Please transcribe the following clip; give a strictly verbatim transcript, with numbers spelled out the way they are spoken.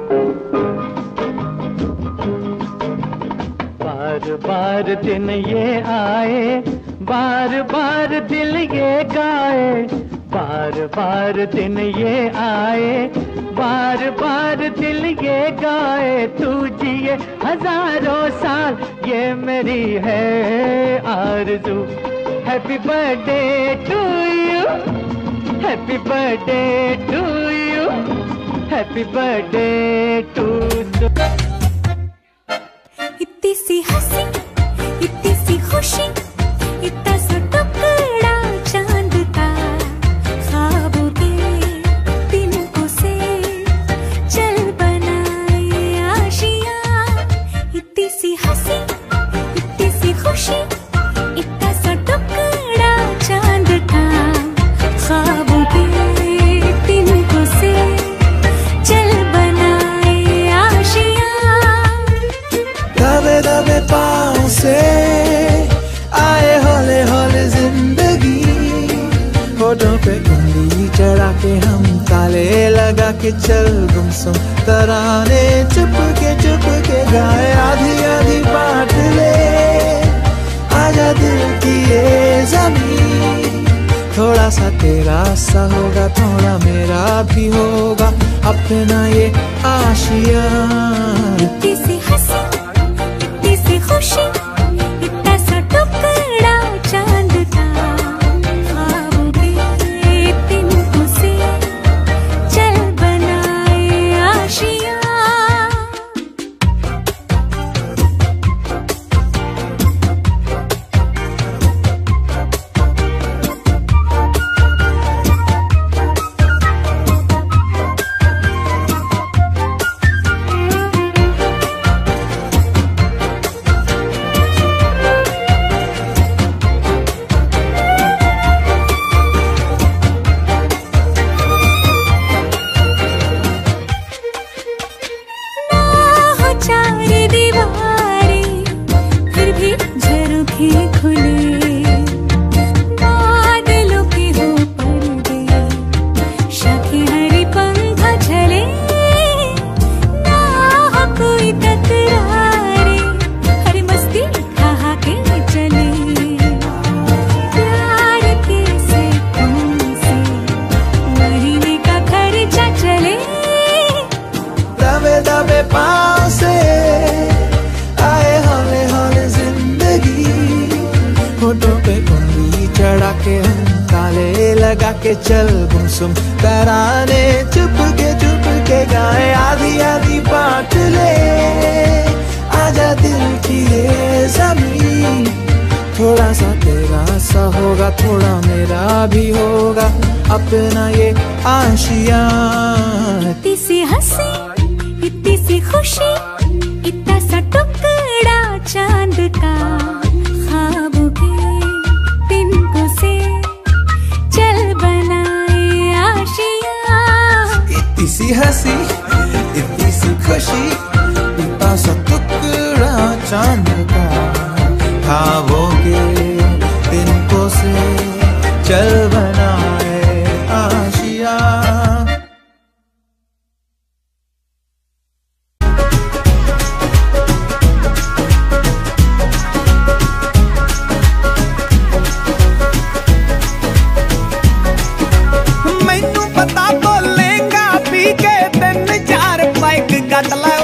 बार बार दिन ये आए, बार बार दिल ये गाए, बार बार दिन ये आए, बार बार दिल ये गाए। तू जिए हजारों साल ये मेरी है आरज़ू। Happy birthday to you, happy birthday to you, happy birthday to you. इतनी सी हंसी, इतनी सी खुशी, इतना सा टुकड़ा चांद का, ख्वाबों के तिनकों से चल बनाए आशियां। इतनी सी हंसी, इतनी सी खुशी, इतना सा टुकड़ा चांद का, ख्वाबों के तिनकों से चल बनाए आशियां। दबे दबे पाँव से आए हौले हौले जिंदगी, होठों पे उंगली चढ़ा के हम ताले लगा के चल गुमसुम तराने चुप के चुप के गाए। आधी आधी बांट ले आजा दिल की ये ज़मीन, थोड़ा सा तेरा सा होगा, थोड़ा मेरा भी होगा, अपना ये आशियां। इतनी सी हंसी, इतनी सी खुशी, इतना सा टुकड़ा चांद का, ख्वाबों के तिनकों से चल बनाए आशियां। चार दीवारें फिर भी झरोखे खुले, बादलों के हो पर्दे, शाखें हरी पंखा झले, ना हो कोई तकरारे, हरी मस्ती खा के चले। प्यार के सैकों से महीने का खर्चा चले। दबे दबे पाँव से आए हौले हौले जिंदगी, होठों पे उंगली चढ़ा के हम ताले लगा के चल गुमसुम तराने चुप के चुप के गाए। आधी आधी बांट ले आजा दिल की ये ज़मीन, थोड़ा सा तेरा सा होगा, थोड़ा मेरा भी होगा, अपना ये आशियां। इतनी सी हंसी, इतनी सी खुशी, इतना सा टुकड़ा चांद का, ख्वाबों के तिनकों से चल बनाए आशियां। इतनी सी हंसी, इतनी सी खुशी, इतना सा टुकड़ा चांद का, ख्वाबों के तिनकों से चल बनाए आशियां। पता तो लेगा पी के तीन चार पैक गटला